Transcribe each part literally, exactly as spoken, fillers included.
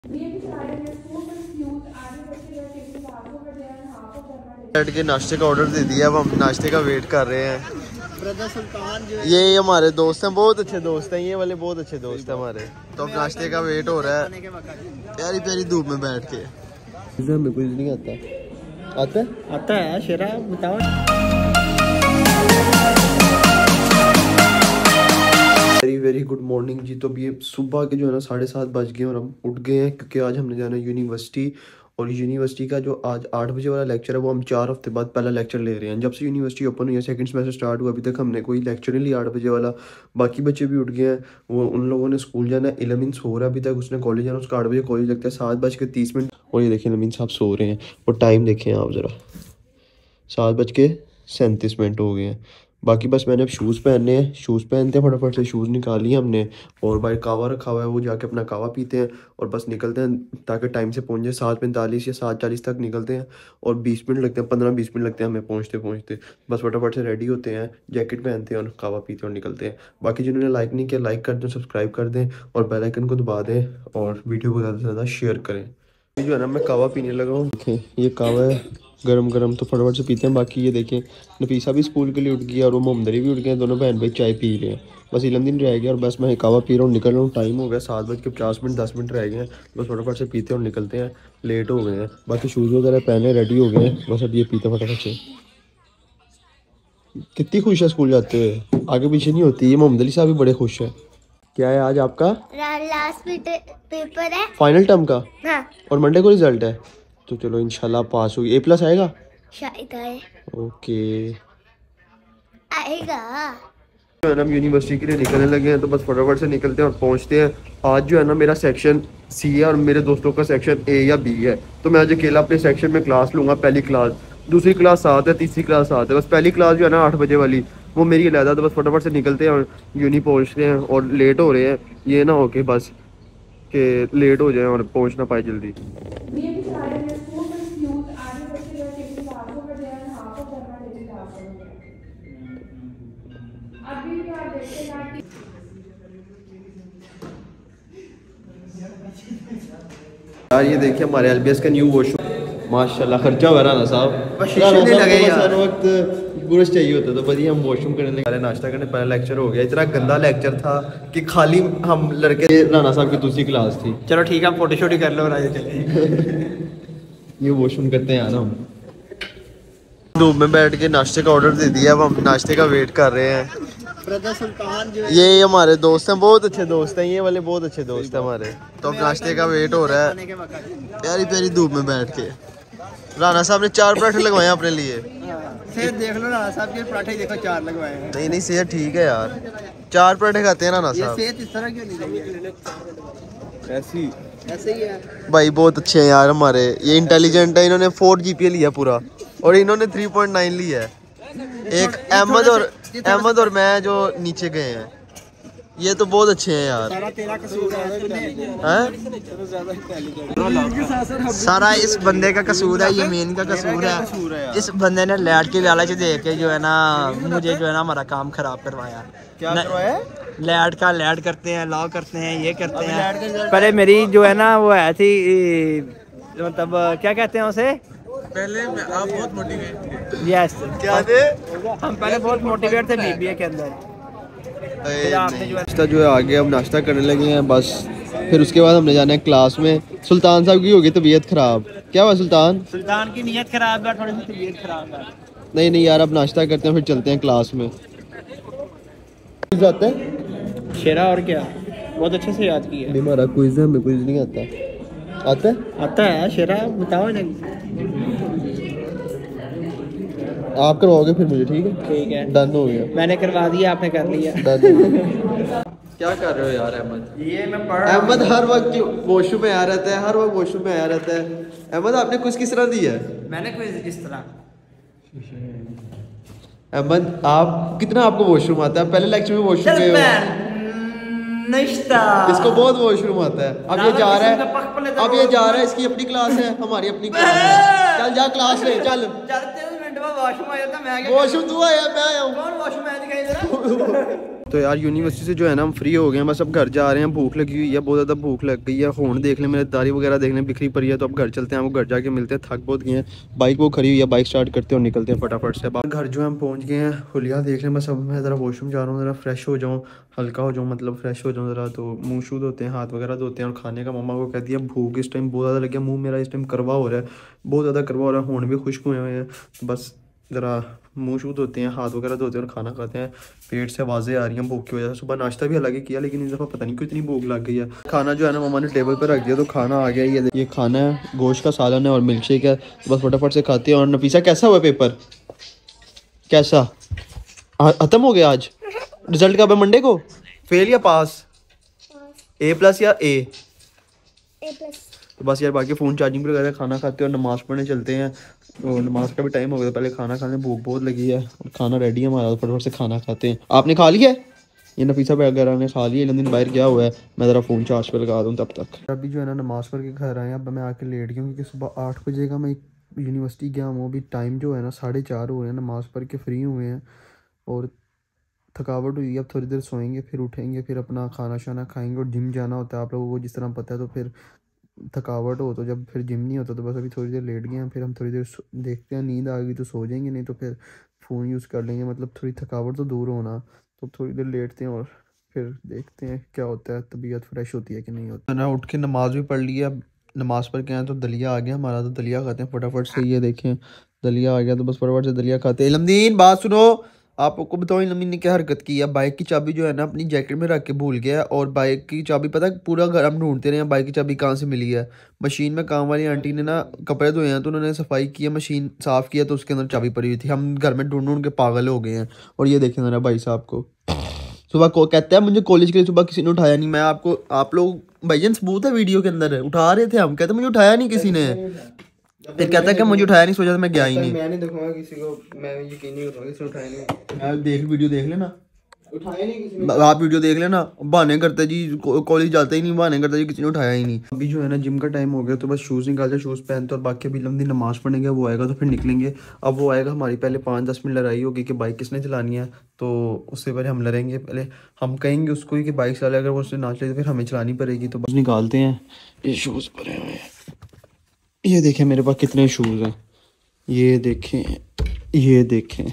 बैठ के नाश्ते का ऑर्डर दे दिया। अब हम नाश्ते का वेट कर रहे हैं। ब्रदर सुल्तान जो ये हमारे दोस्त हैं, बहुत अच्छे दोस्त हैं, ये वाले बहुत अच्छे दोस्त हैं हमारे। तो अब नाश्ते का वेट हो रहा है प्यारी प्यारी धूप में बैठ के। हमें कुछ नहीं आता आता है? आता है शेरा, बताओ। वेरी वेरी गुड मॉर्निंग जी। तो अभी सुबह के जो है ना साढ़े सात बज गए और हम उठ गए हैं क्योंकि आज हमने जाना है यूनिवर्सिटी। और यूनिवर्सिटी का जो आज आठ बजे वाला लेक्चर है वो हम चार हफ्ते बाद पहला लेक्चर ले रहे हैं। जब से यूनिवर्सिटी ओपन हुई है, सेकंड सेमेस्टर स्टार्ट हुआ, अभी तक हमने कोई लेक्चर नहीं लिया आठ बजे वाला। बाकी बच्चे भी उठ गए हैं, वो उन लोगों ने स्कूल जाना है। इलेवन सो रहा है अभी तक, उसने कॉलेज जाना, उसका आठ बजे कॉलेज लगता है। सात बज के तीस मिनट और ये देखिए नवीन साहब सो रहे हैं। और टाइम देखें आप ज़रा, सात बज के सैंतीस मिनट हो गए हैं। बाकी बस मैंने अब शूज़ पहनने हैं, शूज़ पहनते हैं, फटाफट से शूज़ निकाल लिए हमने। और भाई कावा रखा हुआ है, वो जाके अपना कावा पीते हैं और बस निकलते हैं ताकि टाइम से पहुंच जाए। सात पैंतालीस या सात चालीस तक निकलते हैं और बीस मिनट लगते हैं, पंद्रह बीस मिनट लगते हैं हमें पहुंचते पहुंचते। बस फटाफट से रेडी होते हैं, जैकेट पहनते हैं और कावा पीते हैं और निकलते हैं। बाकी जिन्होंने लाइक नहीं किया लाइक कर दें, सब्सक्राइब कर दें और बेल आइकन को दबा दें और वीडियो को ज़्यादा से ज़्यादा शेयर करें। जो है ना मैं कावा पीने लगा हूँ। देखें ये कावा है गरम गरम, तो फटाफट से पीते हैं। बाकी ये देखें नफीसा भी स्कूल के लिए उठ गया और वो मोहम्मदरी भी उठ गए, दोनों बहन भाई चाय पी रहे हैं। बस इलम दिन रह गया और बस मैं कावा पी रहा हूँ, निकल रहा हूँ। टाइम हो गया सात बज के पचास मिनट, दस मिनट रह गए हैं। बस फटाफट से पीते हैं और निकलते हैं, लेट हो गए हैं। बाकी शूज़ वगैरह पहने रेडी हो गए हैं, बस अब ये पीते हैं फटाफट से। कितनी खुश है स्कूल जाते हुए, आगे पीछे नहीं होती। ये मोहम्मदली साहब भी बड़े खुश है। क्या है आज आपका लास्ट पेपर है, फाइनल टर्म का। हाँ। और मंडे को रिजल्ट है, तो चलो इंशाल्लाह पास होगी। ए प्लस आएगा शायद आए। ओके आएगा। हम यूनिवर्सिटी के लिए निकलने लगे हैं, तो बस फटाफट से निकलते हैं और पहुंचते हैं। आज जो है ना मेरा सेक्शन सी है और मेरे दोस्तों का सेक्शन ए या बी है। तो मैं आज अकेला अपने सेक्शन में क्लास लूँगा। पहली क्लास, दूसरी क्लास सात है, तीसरी क्लास सात है। बस पहली क्लास जो है ना आठ बजे वाली वो मेरी अलहदा। तो बस फटाफट से निकलते हैं और यूनी पहुँचते हैं और लेट हो रहे हैं। ये ना हो के बस कि लेट हो जाए और पहुँच ना पाए जल्दी। यार ये देखिए हमारे एलबीएस का न्यू वॉशरूम, माशाल्लाह खर्चा हो रहा ना साहब। हर वक्त गुरस चाहिए होता तो बढ़िया हम वॉशरूम करने लगे, नाश्ता करने। पहला लेक्चर हो गया, इतना गंदा लेक्चर था कि खाली हम लड़के, राना साहब की दूसरी क्लास थी। चलो ठीक है हम फोटो शूट कर लो और ये वॉशरूम करते हैं हम। धूप में बैठ के नाश्ते का ऑर्डर दे दिया, अब हम नाश्ते का वेट कर रहे हैं। ब्रदर सुल्तान जो ये हमारे दोस्त हैं, बहुत अच्छे दोस्त हैं, ये वाले बहुत अच्छे दोस्त हैं हमारे। तो अब नाश्ते का वेट हो रहा है प्यारी प्यारी धूप में बैठ के। राना साहब ने चार पराठे लगवाए हैं अपने लिए। सेहत देख लो, राना साहब के पराठे देखो चार लगवाए हैं। नहीं नहीं सेहत ठीक है यार, चार पराठे खाते हैं राना साहब। सेहत इस तरह क्यों नहीं ऐसी ऐसे ही है भाई। बहुत अच्छे हैं यार हमारे, ये इंटेलिजेंट है। इन्होंने फोर जीपीए लिया पूरा और इन्होंने थ्री पॉइंट नाइन लिया है। एक अहमद और अहमद और मैं जो नीचे गए हैं, ये तो बहुत अच्छे हैं यार। सारा तेरा कसूर है, सारा इस बंदे का कसूर है, ये मेन का कसूर है। इस बंदे ने लैट के लालच देख के जो है ना मुझे जो है ना हमारा काम खराब करवाया। क्या करवाया? लैट का लैट करते हैं, लॉ करते हैं, ये करते हैं। पहले मेरी जो है ना वो है थी, मतलब क्या कहते हैं उसे, पहले आप बहुत मोटिवेट थे। यस क्या थे हम पहले बहुत मोटिवेट थे बीबीए के अंदर। नाश्ता जो है आगे अब नाश्ता करने लगे हैं बस। फिर उसके बाद हमने जाना है क्लास में। सुल्तान साहब की होगी तबीयत खराब। क्या हुआ सुल्तान? सुल्तान की नीयत खराब है, थोड़ी सी तबीयत खराब है। नहीं नहीं यार अब नाश्ता करते हैं फिर चलते हैं क्लास में। जाते हैं शेरा और क्या बहुत अच्छे से याद किया। नहीं हमारा क्विज है, हमें क्विज नहीं आता। आता है आता है शेरा, बताओ ना। आप करवाओगे फिर मुझे, ठीक है? ठीक है डन हो गया, मैंने करवा दिया, आपने कर लिया। क्या कर रहे हो यार अहमद? ये मैं पढ़ रहा हूं। अहमद हर वक्त वॉशरूम में आया रहता है, हर वक्त वॉशरूम में आया रहता है। अहमद आपने कुछ किस तरह दी है? मैंने कुछ इस तरह। अहमद आप कितना आपको वॉशरूम आता है? पहले लेक्चर में वॉशरूम गए हो। इसको बहुत वॉशरूम आता है। अब ये जा रहा है, अब ये जा रहा है, इसकी अपनी क्लास है, हमारी अपनी क्लास है। चल जा क्लास ले चल। वॉशरूम आया था मैं, वॉशरूम तू आया मैं आया हूँ। कौन वॉशरूम आया दिखाई दे रहा? तो यार यूनिवर्सिटी से जो है ना हम फ्री हो गए हैं, बस अब घर जा रहे हैं। भूख लगी हुई है, बहुत ज़्यादा भूख लग गई है। फ़ोन देख लें, मेरे दाढ़ी वगैरह देख लें बिखरी पड़ी है। तो अब घर चलते हैं, वो घर जाके मिलते हैं। थक बहुत गए हैं, बाइक वो खड़ी हुई है, बाइक स्टार्ट करते हैं और निकलते हैं फटाफट से। अब घर जो है हम पहुँच गए हैं। हुलिया देख लें, बस अब मैं ज़रा वॉशरूम जा रहा हूँ, ज़रा फ्रेश हो जाऊँ, हल्का हो जाऊँ, मतलब फ्रेश हो जाऊँ ज़रा। तो मुँह शूध होते हैं, हाथ वगैरह धोते हैं और खाने का। मम्मा को कह दिया भूख इस टाइम बहुत ज़्यादा लग गया, मुँह मेरा इस टाइम करवा हो रहा है, बहुत ज़्यादा करवा हो रहा है, होंठ भी खुश्क हुए हुए हैं। तो बस ज़रा मुँह शूध होते हैं, हाथ वगैरह धोते हैं और खाना खाते हैं। पेट से आवाज़ें आ रही हैं भूख की वजह से। सुबह नाश्ता भी अलग ही किया, लेकिन इस दफ़ा पता नहीं क्यों इतनी भूख लग गई है। खाना जो है ना मम्मा ने टेबल पर रख दिया, तो खाना आ गया। ये ये खाना है, गोश्त का सालन है और मिल्क शेक है। तो बस फटाफट से खाते हैं। और नफीसा कैसा हुआ पेपर? कैसा ख़त्म हो गया आज? रिजल्ट कब है? मंडे को? फेल या पास? ए प्लस या ए? ए प्लस। तो बस यार बाकी फ़ोन चार्जिंग पर लगाकर खाना खाते हैं और नमाज़ पढ़ने चलते हैं। तो नमाज का भी टाइम हो गया, पहले खाना खाने, भूख बहुत लगी है और खाना रेडी है हमारा, तो फटाफट से खाना खाते हैं। आपने खा लिया है? ये नफीसा वगैरह ने खा लिया, दिन बाहर गया हुआ है। मैं ज़रा फ़ोन चार्ज पर लगा दूँ तब तक। अभी जो है ना नमाज़ पढ़ के घर आए, अब मैं आके लेट गया क्योंकि सुबह आठ बजे का मैं यूनिवर्सिटी गया हूँ। अभी टाइम जो है ना साढ़े चार हो रहे हैं, नमाज़ पढ़ के फ्री हुए हैं और थकावट हुई। अब थोड़ी देर सोएंगे, फिर उठेंगे, फिर अपना खाना शाना खाएंगे और जिम जाना होता है आप लोगों को जिस तरह पता है। तो फिर थकावट हो तो जब फिर जिम नहीं होता, तो बस अभी थोड़ी देर लेट गए हैं। फिर हम थोड़ी देर देखते हैं, नींद आ गई तो सो जाएंगे, नहीं तो फिर फ़ोन यूज़ कर लेंगे। मतलब थोड़ी थकावट तो दूर होना, तो थोड़ी देर लेटते हैं और फिर देखते हैं क्या होता है, तबीयत फ्रेश होती है कि नहीं होती। मैंने उठ के नमाज़ भी पढ़ लिया। नमाज़ पढ़ के आए तो दलिया आ गया हमारा, तो दलिया खाते हैं फटाफट से। ये देखें दलिया आ गया, तो बस फटाफट से दलिया खाते हैं। इलमदीन बात सुनो, आपको बताओ इलमीन ने क्या हरकत की है। बाइक की चाबी जो है ना अपनी जैकेट में रख के भूल गया, और बाइक की चाबी पता है पूरा घर हम ढूंढते रहे हैं, बाइक की चाबी कहाँ से मिली है। मशीन में काम वाली आंटी ने ना कपड़े धोए हैं, तो उन्होंने सफाई की है, मशीन साफ़ किया, तो उसके अंदर चाबी पड़ी हुई थी। हम घर में ढूंढ ढूंढ के पागल हो गए हैं। और ये देखें मेरा भाई साहब को सुबह को कहता है मुझे कॉलेज के लिए, सुबह किसी ने उठाया नहीं। मैं आपको आप लोग भाईजान सबूत है वीडियो के अंदर है, उठा रहे थे हम, कहते मुझे उठाया नहीं किसी ने। फिर कहता है कि मुझे उठाया नहीं, सोचा था मैं गया ही नहीं। मैं नहीं दिखाऊंगा किसी को, मैं यकीन नहीं करूंगा किसी ने उठाया नहीं। मैं देख वीडियो देख लेना, उठाया नहीं किसी ने। आप वीडियो देख लेना, बहाने करते जी, कॉलेज जाते ही नहीं, बहाने करते जी किसी ने उठाया ही नहीं। अभी जो है ना जिम का टाइम हो गया, तो बस शूज़ निकालते, शूज़ पहनते और बाकी अभी लंबी नमाज़ पढ़ने गया, वो आएगा तो फिर निकलेंगे। अब वो आएगा, हमारी पहले पाँच दस मिनट लड़ाई होगी कि बाइक किसने चलानी है, तो उससे पहले हम लड़ेंगे। पहले हम कहेंगे उसको ही कि बाइक चला, अगर वो उसने ना चले तो फिर हमें चलानी पड़ेगी। तो बस निकालते हैं, ये शूज़ परे हुए हैं। ये देखें मेरे पास कितने शूज़ हैं, ये देखें, ये देखें।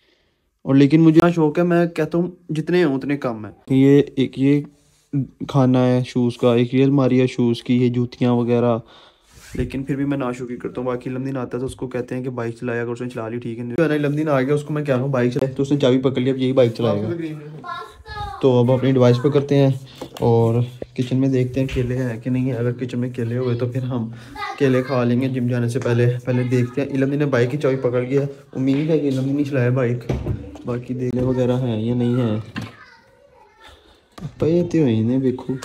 और लेकिन मुझे ना शौक है, मैं कहता हूँ जितने हैं उतने कम है। ये एक ये खाना है शूज़ का, एक ये अलमारी है शूज़ की, ये जूतियाँ वगैरह। लेकिन फिर भी मैं नाशुकी करता हूँ। बाकी लमदीन आता है तो उसको कहते हैं कि बाइक चलाया, अगर उसने चला ली ठीक है। लमदीन आ गया, उसको मैं कह रहा हूँ बाइक चलाए, तो उसने चाबी पकड़ ली, अब यही बाइक चलाएगा। तो अब अपनी डिवाइस पर करते हैं और किचन में देखते हैं केले हैं कि नहीं है। अगर किचन में केले हुए तो फिर हम केले खा लेंगे जिम जाने से पहले। पहले देखते हैं। इलमदीन ने बाइक की चाबी पकड़ लिया, उम्मीद है कि इलमदीन नहीं चलाया बाइक। बाकी देले वगैरह हैं या नहीं है, पे तो इन्हें देखो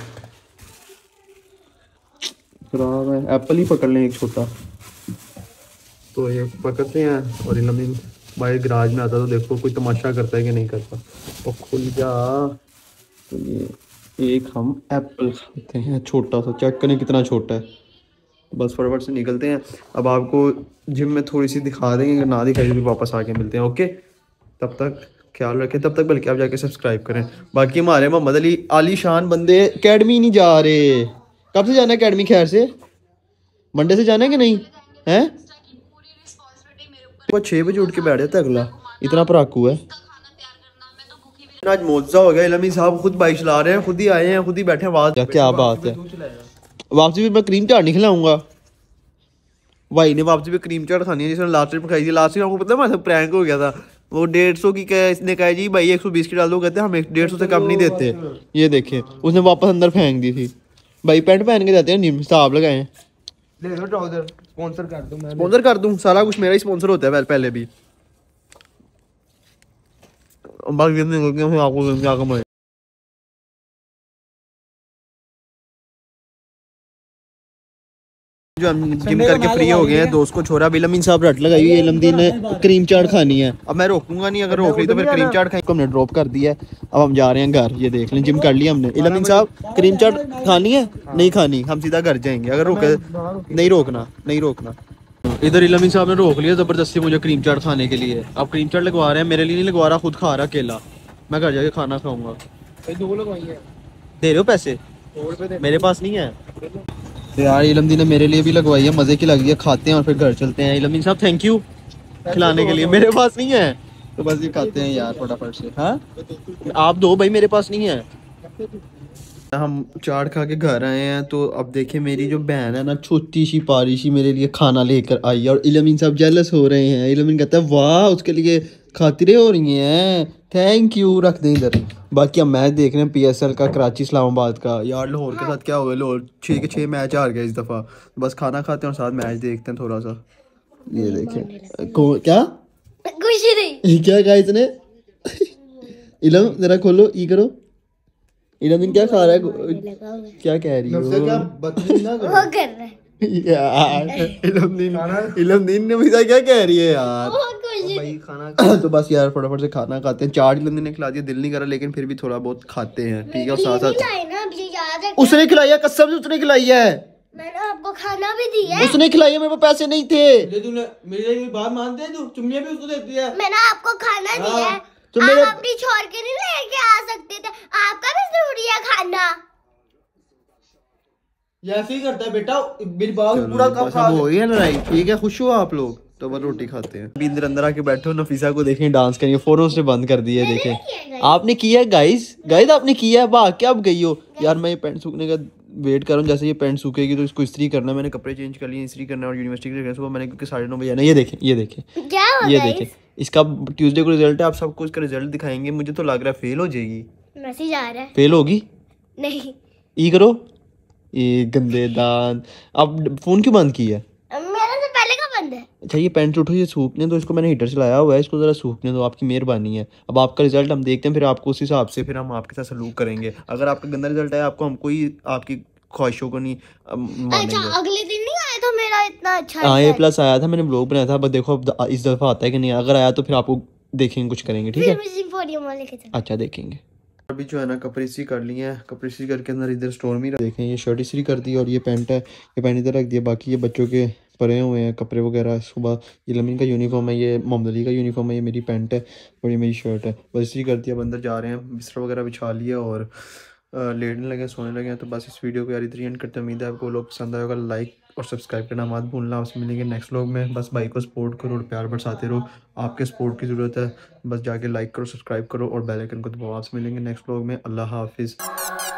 खराब है। एप्पल ही पकड़ लें एक छोटा, तो ये पकड़ते हैं। और इलमदीन बाहर गराज में आता तो देखो कोई तमाशा करता है कि नहीं करता। और खुल जा, तो ये एक हम एप्पल खाते हैं छोटा सा, चेक करें कितना छोटा है। बस फटाफट से निकलते हैं। अब आपको जिम में थोड़ी सी दिखा देंगे, अगर ना दिखाई तो वापस आके मिलते हैं। ओके, तब तक ख्याल रखें, तब तक बल्कि आप जाके सब्सक्राइब करें। बाकी हमारे मोहम्मद अली आलीशान बंदे अकेडमी नहीं जा रहे। कब से जाना है अकेडमी? खैर से मंडे से जाना है कि नहीं है? वो छः बजे उठ के बैठ जाता है अगला, इतना पराकू है। आज मौजा हो गया, इलमी साहब खुद बाइक चला रहे हैं, खुद ही आए हैं, खुद ही बैठे हैं। आवाज क्या बात है, वापसी भी मैं क्रीम चाट नहीं खिलाऊंगा। भाई ने वापसी भी क्रीम चाट खानी है, जिसने लास्ट ट्रिप खाई थी। लास्ट ट्रिप आपको पता है हमारे प्रैंक हो गया था। वो डेढ़ सौ की क्या इसने कहा जी भाई एक सौ बीस की डाल दो, कहते हैं हम डेढ़ सौ से कम नहीं देते। ये देखे उसने वापस अंदर फेंक दी थी। भाई पैंट पहन के जाते हैं, हिसाब लगाए, स्पॉन्सर कर दूं मैं, स्पॉन्सर कर दूं, सारा कुछ मेरा ही स्पॉन्सर होता है पहले भी। बाकी आपको क्या कम है। जो हम जिम करके फ्री हो गए हैं, दोस्त को छोरा बिलमीन साहब रट लगाई हुई है, इलमदीन ने क्रीम चाट खानी है। अब मैं रोकूंगा नहीं, अगर रोक ली तो फिर क्रीम चाट खाई। हमने ड्रॉप कर दिया है, अब हम जा रहे हैं घर। ये देख लें जिम कर लिया हमने। इलमदीन साहब क्रीम चाट खानी है? नहीं खानी, हम सीधा घर जाएंगे। अगर रोके नहीं रोकना, नहीं रोकना। इधर इलमीन साहब ने रोक लिया जबरदस्ती मुझे क्रीम चाट खाने के लिए। अब क्रीम चाट लगवा रहे हैं, मेरे लिए नहीं लगवा रहा, खुद खा रहा अकेला। मैं घर जाके खाना खाऊंगा। दो लगवाई है। दे रहे हो पैसे? सौ रुपए दे। मेरे पास नहीं है। तो यार इलमदीन ने मेरे लिए भी लगवाई है, मजे की लगी है, खाते हैं और फिर घर चलते हैं। इलमदीन साहब थैंक यू खिलाने के लिए, मेरे पास नहीं है तो बस ये खाते हैं यार फटाफट से। हाँ आप दो भाई, मेरे पास नहीं है। हम चाट खा के घर आए हैं तो अब देखे मेरी जो बहन है ना, छोटी सी पारी सी मेरे लिए खाना लेकर आई है और इलमीन साहब जेलस हो रहे हैं। इलमीन कहता है वाह उसके लिए खातिरें हो रही हैं, थैंक यू, रख दें इधर। बाकी हम मैच देख रहे हैं पीएसएल का, कराची इस्लामाबाद का। यार लाहौर के साथ क्या हो गया, लाहौर छः के छः मैच हार गया इस दफ़ा। बस खाना खाते हैं और साथ मैच देखते हैं थोड़ा सा। ये देखें को क्या कुछ नहीं। क्या कहा इसने? इलम जरा खोलो, ई करो। इलमीन क्या खा रहा है, क्या कह रही हो? वो कर रहा है। यार इलमदीन इलमदीन ने मुझे क्या कह रही है यार? वो कुछ भाई खाना तो बस यार फटाफट से खाना खाते हैं। चाट इलमदीन ने खिला दिया, दिल नहीं करा लेकिन फिर भी थोड़ा बहुत खाते हैं, ठीक है। और साथ साथ नहीं ना, अब ये याद है उसने खिलाई है, कसम से उसने खिलाई है, मैंने आपको खाना भी दिया है। उसने खिलाई है, मेरे पास पैसे नहीं थे। तूने मेरी बात मानते हैं, तू चुम्मियां भी उसको देती है। मैंने आपको खाना दिया है, तो आप मेरे अपनी छोड़ के नहीं लेके आ सकते थे, आपका भी जरूरी है खाना। ये ऐसे ही करता है बेटा, मेरी बात पूरा कम बस अब हो गई है लड़ाई, ठीक है। खुश हो आप लोग तो बस रोटी खाते हैं। अभी अंदर अंदर आके बैठे हो, नफीसा को देखें डांस करिए, फोन उसने बंद कर दिया है। देखें आपने किया है गाइस, गाइस आपने किया है, भाग क्या अब गई हो यार। मैं ये पैंट सूखने का वेट कर रहा हूँ, जैसे ये पैंट सूखेगी तो इसको इस्त्री करना है। मैंने कपड़े चेंज कर लिए, इस्त्री करना है और यूनिवर्सिटी के सुबह मैंने, क्योंकि साढ़े नौ बजे आना। ये देखें ये देखें क्या हो ये गया देखें, इसका ट्यूसडे को रिजल्ट है, आप सबको इसका रिजल्ट दिखाएंगे। मुझे तो लग रहा है फेल हो जाएगी। मैसेज आ रहा है। फेल होगी? नहीं, ई करो, ये गंदे दांत। अब फोन क्यों बंद किया है? मेरा तो पहले का बंद है। अच्छा ये पैंट उठो, ये सूखने दो, इसको मैंने हीटर चलाया हुआ है, इसको ज़रा सूखने दो, आपकी मेहरबानी है। अब आपका रिजल्ट हम देखते हैं, फिर आपको उस हिसाब से फिर हम आपके साथ सलूक करेंगे। अगर आपका गंदा रिजल्ट आया, आपको हम कोई आपकी ख्वाहिशों को नहीं मानेंगे। अच्छा अगले दिन नहीं आया था मेरा इतना अच्छा हाँ ए रिजल्ट? प्लस आया था, मैंने ब्लॉग बनाया था, बस देखो अब इस दफ़ा आता है कि नहीं। अगर आया तो फिर आपको देखेंगे, कुछ करेंगे, ठीक है। फिर मुझे पोडियम वाले के साथ। अच्छा देखेंगे। अभी जो है ना कपड़े इस्त्री कर लिए हैं, कपड़े इस्त्री करके अंदर इधर स्टोर में देखें, ये शर्ट इस्त्री कर दी और ये पैंट है, ये पैंट इधर रख दिया। बाकी ये बच्चों के परे हुए हैं कपड़े वगैरह। सुबह ये लमीन का यूनिफॉर्म है, ये मोहम्मद अली का यूनिफॉर्म है, ये मेरी पैंट है और ये मेरी शर्ट है। बस इस्त्री कर दिया, अब अंदर जा रहे हैं, बिस्तर वगैरह बिछा लिया और लेटने लगे, सोने लगे हैं। तो बस इस वीडियो को यार इधर एंड करते, उम्मीद है आपको लोग पसंद आएगा। लाइक और सब्सक्राइब करना मत भूलना। आपसे मिलेंगे नेक्स्ट व्लॉग में। बस भाई को सपोर्ट करो और प्यार बरसाते रहो, आपके सपोर्ट की ज़रूरत है। बस जाके लाइक करो, सब्सक्राइब करो और बेल आइकन को दबाओ। आपसे मिलेंगे नेक्स्ट व्लॉग में। अल्लाह हाफिज़।